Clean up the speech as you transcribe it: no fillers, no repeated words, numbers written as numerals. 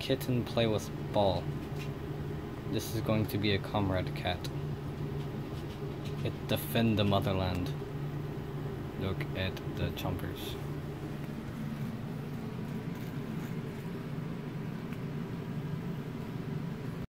kitten play with ball. This is going to be a Komrade cat. It defend the motherland. Look at the chompers.